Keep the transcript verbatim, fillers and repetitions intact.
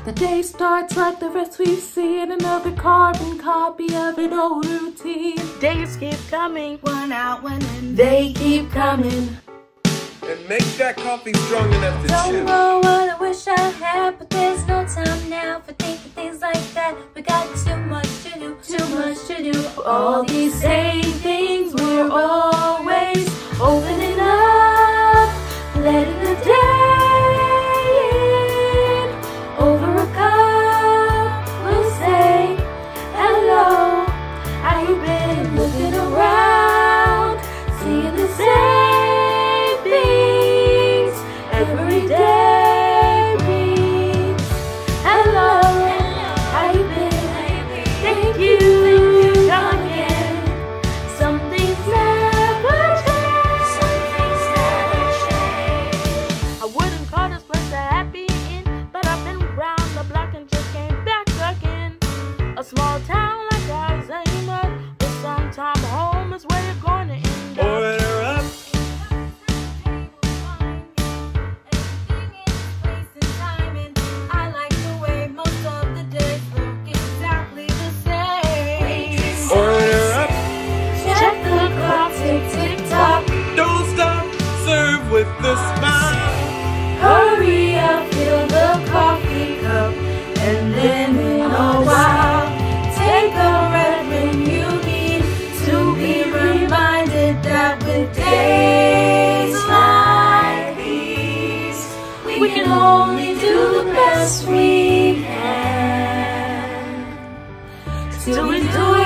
The day starts like the rest we see in another carbon copy of an old routine. Days keep coming, one out, one in. They keep coming. And make that coffee strong enough to Don't chew. know what I wish I had, but there's no time now for thinking things like that. We got too much to do, too much to do. All these same things, we're always opening up, letting the day in. Over a cup, we'll say hello. How you been? Looking around, seeing the same things every day brings. Hello, how you been? Thank you, come again. Some things never change. Some things never change. I wouldn't call this place a happy inn, but I've been round the block and just came back again. A small town like Alzheimer's, but sometime home is where you're going to end up. Order up. I like the way most of the days look exactly the same. Order up. Check the clock, tick, tick, tock. Don't stop. Serve with the smile. Hurry up, fill the coffee cup, and then in a while, take a breath when you need to be reminded that with days like these, we can only do the best we can. Till we do